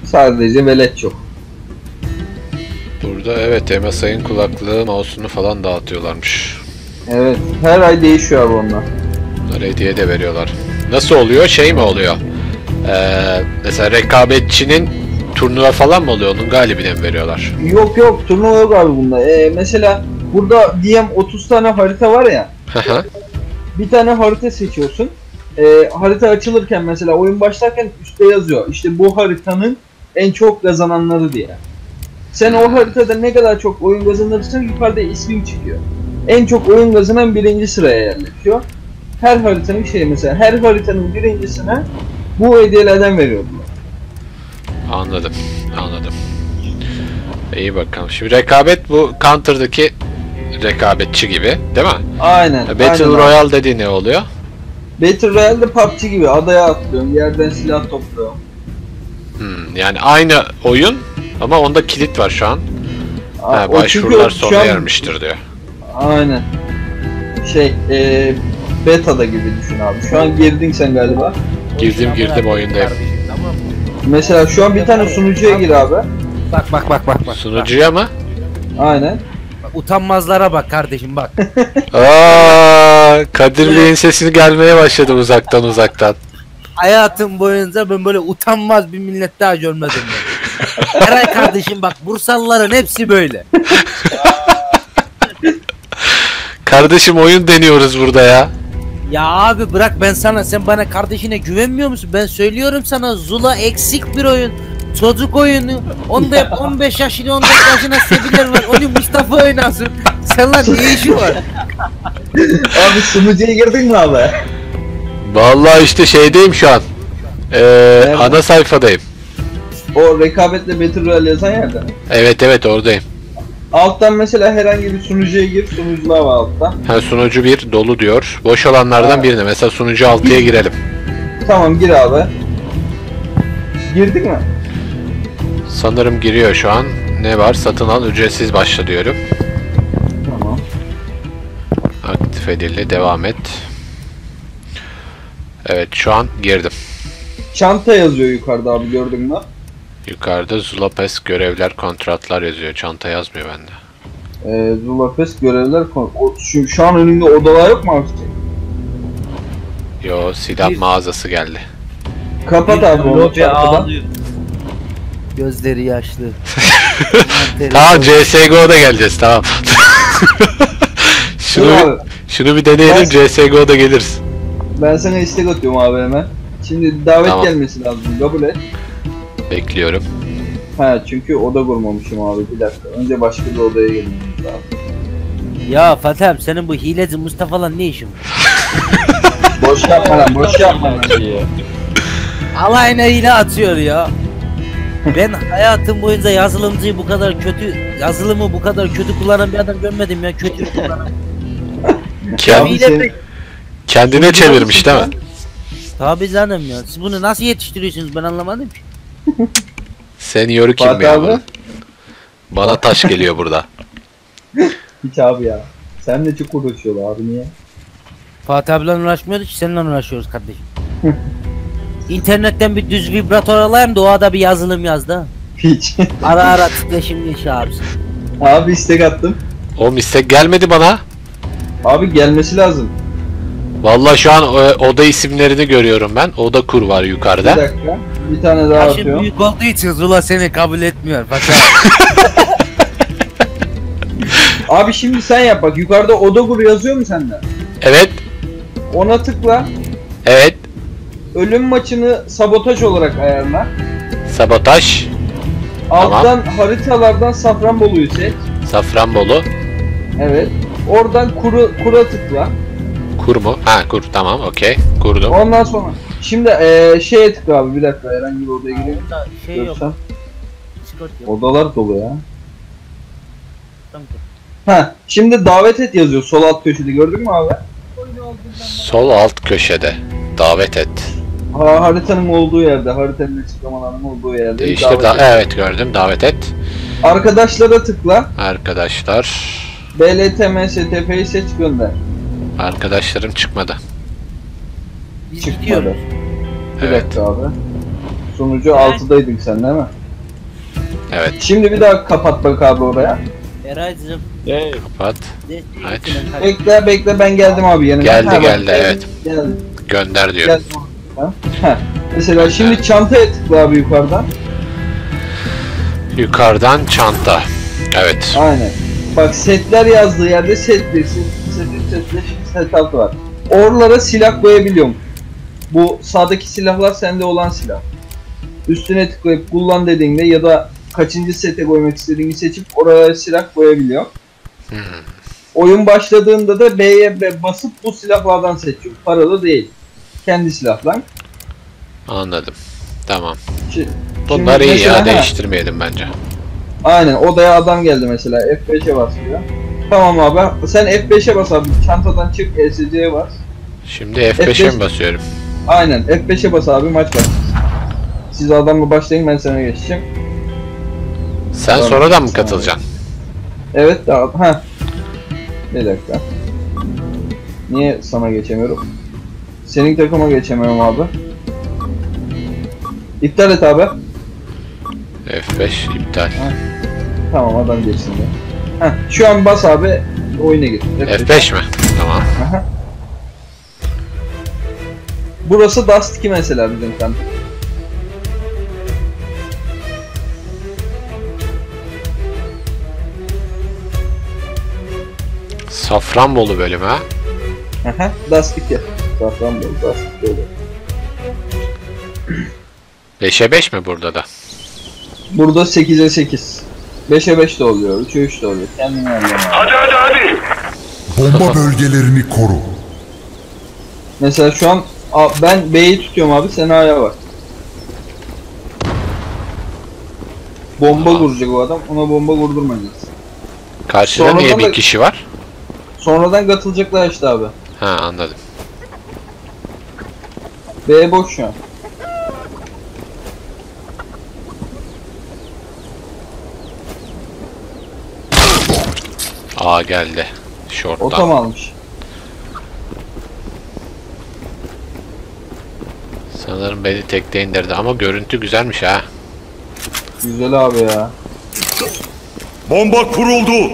Sadece velet yok. Burada evet MSI'ın kulaklığı, mouse'unu falan dağıtıyorlarmış. Evet, her ay değişiyor abi onlar. Bunları hediye de veriyorlar. Nasıl oluyor? Şey mi oluyor? Mesela rekabetçinin turnuva falan mı oluyor? Onun galibine mi veriyorlar? Yok yok, turnuva yok abi bunda. Mesela burada diyelim 30 tane harita var ya. Bir tane harita seçiyorsun. Harita açılırken mesela oyun başlarken üstte yazıyor. İşte bu haritanın en çok kazananları diye. Sen o haritada ne kadar çok oyun kazanırsan yukarıda ismin çıkıyor. En çok oyun kazanan birinci sıraya yerleşiyor. Her haritanın mesela her haritanın birincisine bu hediyelerden veriyorlar. Anladım. Anladım. İyi bakalım. Şimdi rekabet bu Counter'daki rekabetçi gibi, değil mi? Aynen. Battle aynen Royale dediği ne oluyor? Battle Royale'de PUBG gibi adaya atlıyorsun, yerden silah topluyorsun. Yani aynı oyun ama onda kilit var şu an. O Başvurular çünkü sona ermiştir diyor. Aynen. Beta'da gibi düşün abi. Şu an girdin sen galiba. Girdim oyundayım. Tamam mı? Mesela şu an bir tane sunucuya gir abi. Bak. Sunucuya mı? Aynen. Bak, utanmazlara bak kardeşim bak. Kadir Bey'in sesini gelmeye başladı uzaktan. Hayatım boyunca ben böyle utanmaz bir millet daha görmedim ben. Eray kardeşim bak Bursalıların hepsi böyle. Kardeşim oyun deniyoruz burada ya. Ya abi bırak sen bana kardeşine güvenmiyor musun? Ben söylüyorum sana Zula eksik bir oyun. Çocuk oyunu. Onda hep 15 yaşında 14 yaşına seviler var. Onu Mustafa oynasın. Sen lan ne işi var? Abi sunucuya girdin mi abi? Vallahi işte şeydeyim şu an. Ana sayfadayım. O rekabetle Battle Royale yazan yerde. Evet oradayım. Alttan mesela herhangi bir sunucuya gir, sunucular var alttan. Sunucu 1 dolu diyor. Boş olanlardan birine. Mesela sunucu 6'ya girelim. Tamam gir abi. Girdik mi? Sanırım giriyor şu an. Ne var? Satın al, ücretsiz başla diyorum. Tamam. Aktif edildi. Devam et. Evet şu an girdim. Çanta yazıyor yukarıda abi, gördün mü? Yukarıda Zulapes görevler, kontratlar yazıyor. Çanta yazmıyor bende. Zulapes görevler şu an önünde odalar yok mu abi? Yo, silah mağazası geldi. Kapat abi onu çantadan. Gözleri yaşlı. Tamam, CSGO'da geleceğiz, tamam. şunu bir deneyelim, CSGO'da geliriz. Ben sana istek atıyorum abi hemen. Şimdi davet Tamam. gelmesi lazım, kabul et. Bekliyorum. Çünkü oda kurmamışım abi, bir dakika. Önce başka bir odaya girmemiz lazım. Ya Fatih senin bu hileci Mustafa'la ne işin var? Boş yapma lan, boş yapma lan. Alayına hile atıyor ya. Ben hayatım boyunca yazılımı bu kadar kötü kullanan bir adam görmedim ya, kötü kullanan. Kendine çevirmiş değil mi? Tabii canım ya. Siz bunu nasıl yetiştiriyorsunuz ben anlamadım ki. Sen yoru kim Fatih ya abi? bu? Bana taş geliyor burada. Hiç abi ya. Seninle çok uğraşıyorlar abi, niye? Fatih abiyle uğraşmıyoruz ki seninle uğraşıyoruz kardeşim. İnternetten bir düz vibratör alayım da o ada bir yazılım yazdı ha. Hiç. Ara titreşimli iş abisi. Abi istek attım. Oğlum istek gelmedi bana. Abi gelmesi lazım. Vallahi şu an oda isimlerini görüyorum ben. Oda kur var Bir yukarıda. dakika. Bir tane daha Yaşın atıyorum. büyük olduğu için Zula seni kabul etmiyor Fatih Abi şimdi sen yap bak, yukarıda oda kur yazıyor mu sende? Evet. Ona tıkla. Evet. Ölüm maçını sabotaj olarak ayarla. Sabotaj. Alttan haritalardan Safranbolu'yu seç. Safranbolu. Evet. Oradan kura tıkla. Kur mu? Kur, tamam, okey. Kurdum. Ondan sonra şimdi şeye tıkla abi, bir dakika, herhangi bir odaya gireyim. Şey yok. Görsem. Discord yok. Odalar dolu ya. Tamam. Şimdi davet et yazıyor sol alt köşede, gördün mü abi? Sol alt köşede. Davet et. Haritanın olduğu yerde, haritanın açıklamalarının olduğu yerde. Değiştir. Evet, gördüm. Davet et. Arkadaşlara tıkla. Arkadaşlar. BLTMSTP'yi seç, gönder. Arkadaşlarım çıkmadı. Biz Çıkmadı. gidiyoruz. Bir Evet. dakika abi. Sonucu 6'daydın sen değil mi? Evet. Şimdi bir daha kapat bak abi oraya. Eraycığım. Kapat. Aç. Bekle ben geldim abi yanına. Geldi, Ha, bak, geldi, evet. Geldim. Gönder diyorum. Geldim. Ha. Mesela şimdi çantaya tıkla abi yukarıdan. Yukarıdan çanta. Evet. Aynen. Bak setler yazdığı yerde set 1, set 2, set 5, set 6 var. Oralara silah koyabiliyorum. Bu sağdaki silahlar sende olan silah. Üstüne tıklayıp kullan dediğinde ya da kaçıncı sete koymak istediğini seçip oraya silah koyabiliyor. Oyun başladığında da B'ye basıp bu silahlardan seçiyor. Paralı değil. Kendi silahlar. Anladım. Tamam. Şimdi Bunlar iyi mesela, ya, değiştirmeyelim bence. Aynen, odaya adam geldi mesela, F5'e basıyor. Tamam abi, sen F5'e bas abi, çantadan çık, ESC'ye bas. Şimdi F5'e mi basıyorum? Aynen, F5'e bas abi, maç başlasın. Siz adamla başlayın, ben sana geçeceğim. Sen Tamam. sonradan mı katılacaksın? Evet, tamam. Ha. Bir dakika. Niye sana geçemiyorum? Senin takıma geçemiyorum abi. İptal et abi. F5 iptal. Tamam, adam geçsin de. Heh, şu an bas abi, oyuna gir. F5 mi? Tamam. Aha. Burası Dust 2 mesela bizim kamp. Safranbolu bölümü ha. Aha, Dust 2. Safranbolu, Dust 2 oluyor. 5'e 5 mi burada da? Burada 8'e 8. 5'e 5 de oluyor, 3'e 3 de oluyor. Kendini anlayamam. Hadi. Bomba bölgelerini koru. Mesela şu an ben B'yi tutuyorum abi, sen A'ya bak. Bomba vuracak o adam, ona bomba vurdurmayacağız. Karşıda Sonradan niye da- bir kişi var? Sonradan katılacaklar işte abi. Ha, anladım. B boş şu an. A geldi. O Short'tan. tam almış. Sanırım beni tekte indirdi ama görüntü güzelmiş ha. Güzel abi ya. Bomba kuruldu.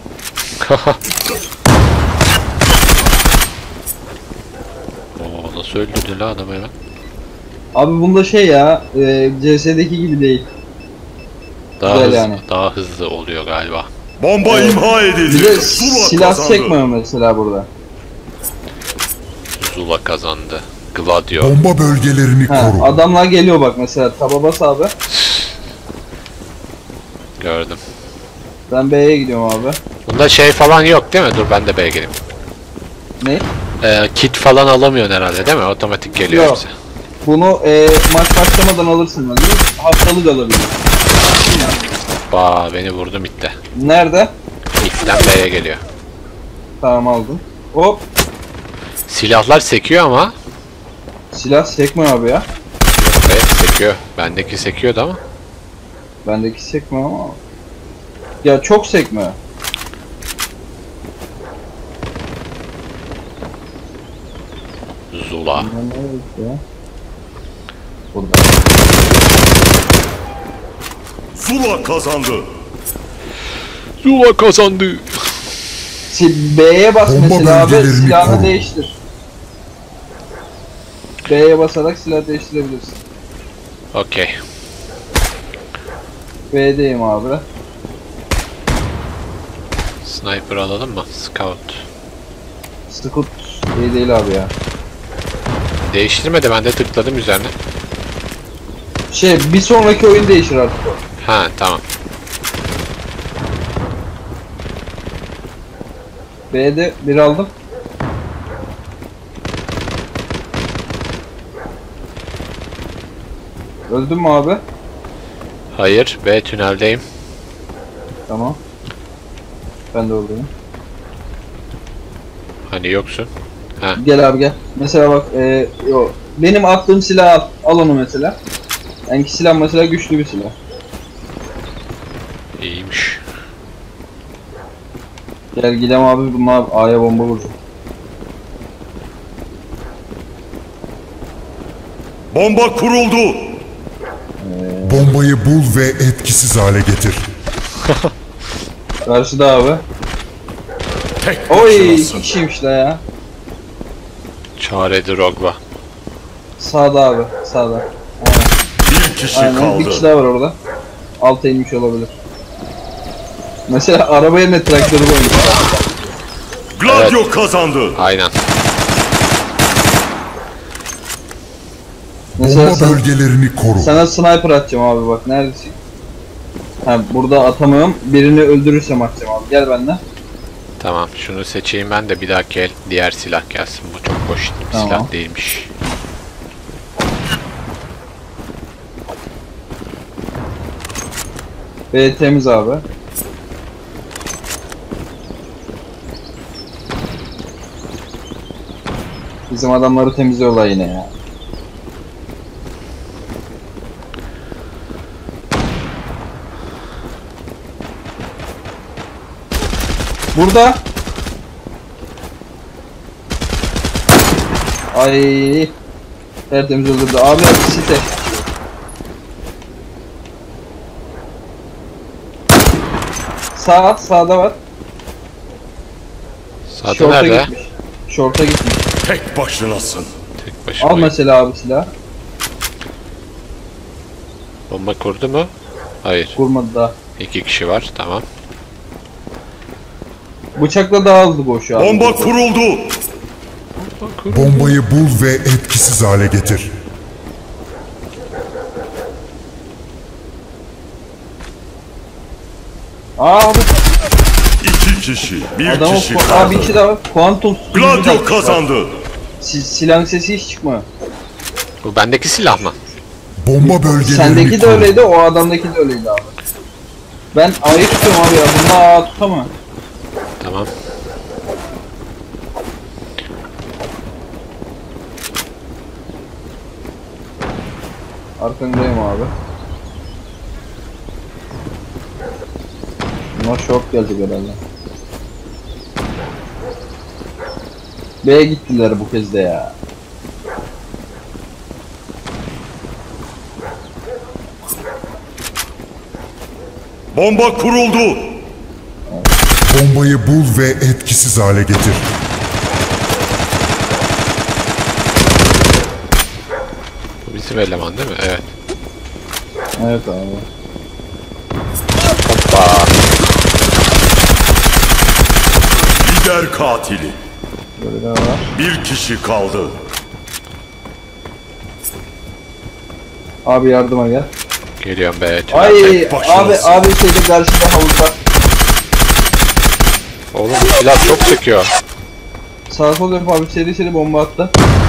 Oo, nasıl öldürdü la adam hemen? Abi bunda şey ya, CS'deki gibi değil. Daha Güzel hızlı, yani. daha hızlı oluyor galiba. Bomba imha Bir edildi. de Zula silah kazandı. çekmiyor mesela burada. Zula kazandı. Gladio. Bomba bölgelerini Ha, koru. adamlar geliyor bak mesela, taba bas abi. Gördüm. Ben B'ye gidiyorum abi. Bunda şey falan yok değil mi? Dur ben de B'ye gireyim. Ne? Kit falan alamıyorsun herhalde değil mi? Otomatik geliyor Yok. hepsi. Bunu maç başlamadan alırsın bence. Haftalık alabilir. Beni vurdu midde. Nerede? Midden B'ye geliyor. Tamam, aldım. Hop. Silahlar sekiyor ama. Silah sekmiyor abi ya. B sekiyor. Bendeki sekiyordu ama. Bendeki sekmiyor ama. Ya çok sekmiyor. Zula. Ya. Burada. Zula kazandı. Zula kazandı. B'ye bas Bomba mesela abi, bölgelerini silahını koru. değiştir. B'ye basarak silah değiştirebilirsin. Okey. B'deyim abi. Sniper alalım mı? Scout. Scout iyi değil abi ya. Değiştirmedi, ben de tıkladım üzerine. Bir sonraki oyun değişir artık o. Ha, tamam. B'de bir aldım. Öldün mü abi? Hayır, B tüneldeyim. Tamam. Ben de öldüm. Hani yoksun. Ha, Gel abi gel. Mesela bak, benim attığım silahı al. Al onu mesela. Yani silah mesela güçlü bir silah. iyiymiş. Gel gidelim abi, bunlar A'ya bomba vuracak. Bomba kuruldu. Bombayı bul ve etkisiz hale getir. Karşıda abi. Tek Oy başınasın. 2 kişiymiş la ya. Çare Drogba. Sağda abi. Sağda. Bir kişi Aynen. Bir kişi kaldı. daha var orada. Alta inmiş olabilir. Mesela araba yerine traktörü koymuş. Gladio kazandı. Aynen. Mesela Bomba bölgelerini koru. sana sniper atacağım abi bak neredesin? Ha burada atamıyorum. Birini öldürürsem atacağım abi. Gel benden. Tamam, şunu seçeyim ben de bir dahaki el diğer silah gelsin. Bu çok boş bir Tamam. silah değilmiş. B temiz abi. Bizim adamları temizliyorlar yine ya. Burada. Ay. Tertemiz öldürdü. Abi site. Sağda var. Sağda Şorta nerede? gitmiş. Şorta gitmiş. Tek başınasın. Tek başına. Al mesela abi silah. Bomba kurdu mu? Hayır. Kurmadı daha. 2 kişi var, tamam. Bıçakla daha hızlı koşuyor abi. Bomba kuruldu. Bombayı bul ve etkisiz hale getir. Aa abi. İki kişi. Bir Adamın kişi abi kaldı. iki de var. Quantum Gladio kazandı. Silah sesi hiç çıkmıyor. Bu bendeki silah mı? Bomba bölgelerini Sendeki de koru. öyleydi, o adamdaki de öyleydi abi. Ben A'yı tutuyorum abi ya. Bunda A tutamam. Tamam. Arkandayım abi. Bunlar şok gelecek herhalde. B'ye gittiler bu kez de ya. Bomba kuruldu. Bombayı bul ve etkisiz hale getir. Bu bizim eleman değil mi? Evet. Evet abi. Hoppa. Lider katili. Böyle daha var. Bir kişi kaldı. Abi yardıma gel. Geliyorum be. Ay tek başınasın. abi şeyde karşıda havuzda. Oğlum bu silah çok sıkıyor. Sağa sol yapıp abi seri bomba attı.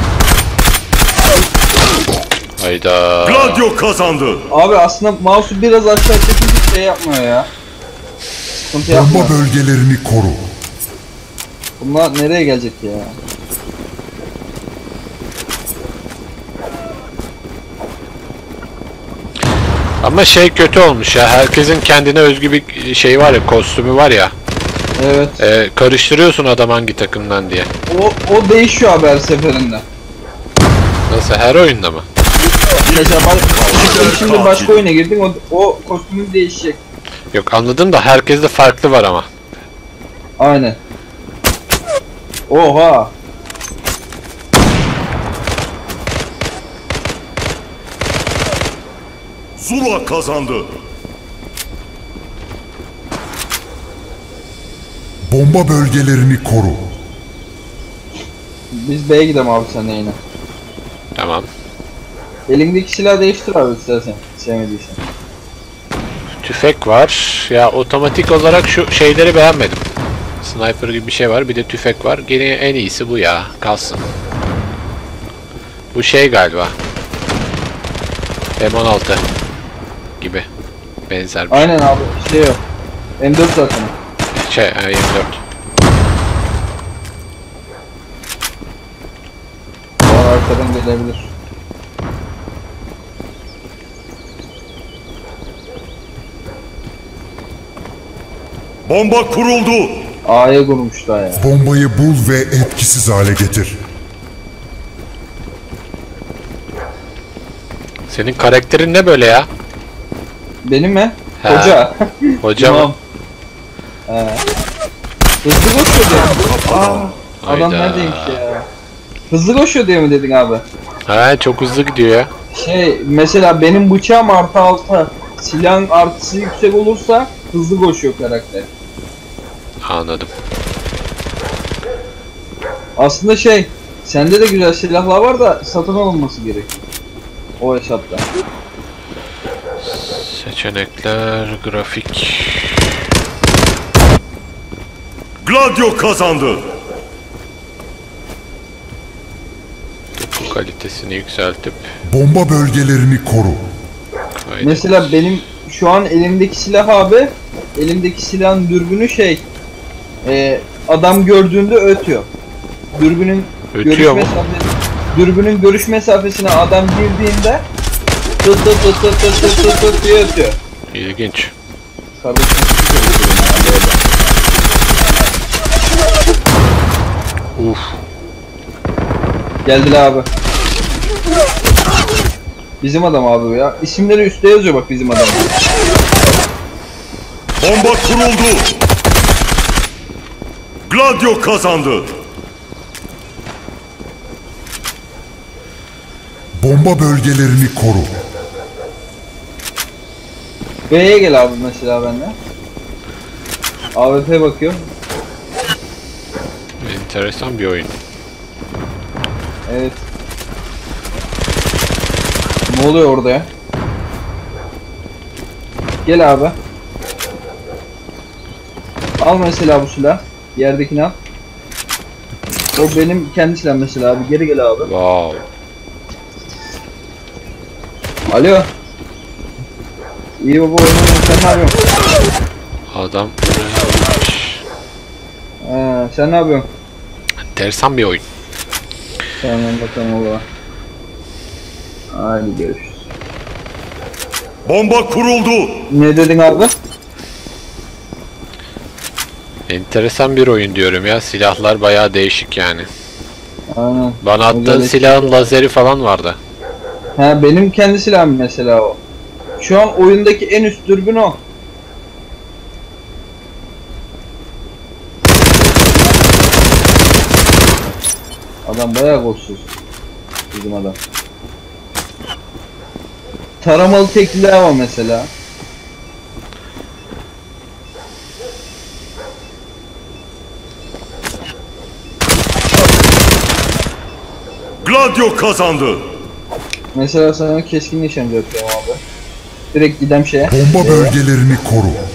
Hayda. Gladio kazandı. Abi aslında mouse'u biraz aşağı çekince şey yapmıyor ya. Sıkıntı yapmıyor. Bomba bölgelerini koru. Bunlar nereye gelecek ya? Ama şey kötü olmuş ya. Herkesin kendine özgü bir şey var ya, kostümü var ya. Evet. Karıştırıyorsun adam hangi takımdan diye. O değişiyor abi her seferinde. Nasıl, her oyunda mı? Mesela şimdi katil. başka oyuna girdim o kostümün değişecek. Yok anladım da herkeste farklı var ama. Aynen. Oha. Zula kazandı. Bomba bölgelerini koru. Biz B'ye gidelim abi sen de yine. Tamam. Elindeki silahı değiştir abi istersen. Sevmediysen. Tüfek var. Ya otomatik olarak şu şeyleri beğenmedim. Sniper gibi bir şey var. Bir de tüfek var. Gene en iyisi bu ya. Kalsın. Bu şey galiba. M16 gibi. Benzer bir Aynen abi şey yok. M4 zaten. şey. 24. Arkadan gelebilir. Bomba kuruldu. A'ya kurmuşlar ya. Bombayı bul ve etkisiz hale getir. Senin karakterin ne böyle ya? Benim mi? He. Hoca. Hocam. İmam. Hızlı koşuyor diye. Adam Hayda. neredeymiş ya? Hızlı koşuyor diye mi dedin abi? He, çok hızlı gidiyor ya. Mesela benim bıçağım +6, silahın artısı yüksek olursa hızlı koşuyor karakter. Anladım. Aslında sende de güzel silahlar var da satın alınması gerekiyor. O hesapta. Seçenekler, grafik. Gladio kazandı. Bu kalitesini yükseltip Bomba bölgelerini koru. kaydet. Mesela benim şu an elimdeki silah abi, elimdeki silahın dürbünü adam gördüğünde ötüyor. Dürbünün Ötüyor mu? Dürbünün görüş mesafesine adam girdiğinde tut tut tut tut tut tut tut tut diye ötüyor. İlginç. Kardeşim, Uf. geldiler abi. Bizim adam abi bu ya. İsimleri üstte yazıyor bak bizim adam. Bomba kuruldu. Gladio kazandı. Bomba bölgelerini koru. B'ye gel abi mesela bende. AWP bakıyor. Enteresan bir oyun. Evet. Ne oluyor orada ya? Gel abi. Al mesela bu silah. Yerdekini al. O benim kendi silahım mesela abi. Geri gel abi. Wow. Alo. İyi baba oynamıyorum. Sen ne yapıyorsun? Adam Sen ne yapıyorsun? enteresan bir oyun. Tamam bakalım baba. Hadi görüşürüz. Bomba kuruldu. Ne dedin abi? Enteresan bir oyun diyorum ya. Silahlar bayağı değişik yani. Aynen. Bana attığın Özellikle- silahın lazeri falan vardı. Benim kendi silahım mesela o. Şu an oyundaki en üst dürbün o. Adam bayağı golsüz. Bizim adam. Taramalı tekliler var mesela. Gladio kazandı. Mesela sana keskin nişancı atıyorum abi. Direkt gidem şeye. Bomba bölgelerini koru.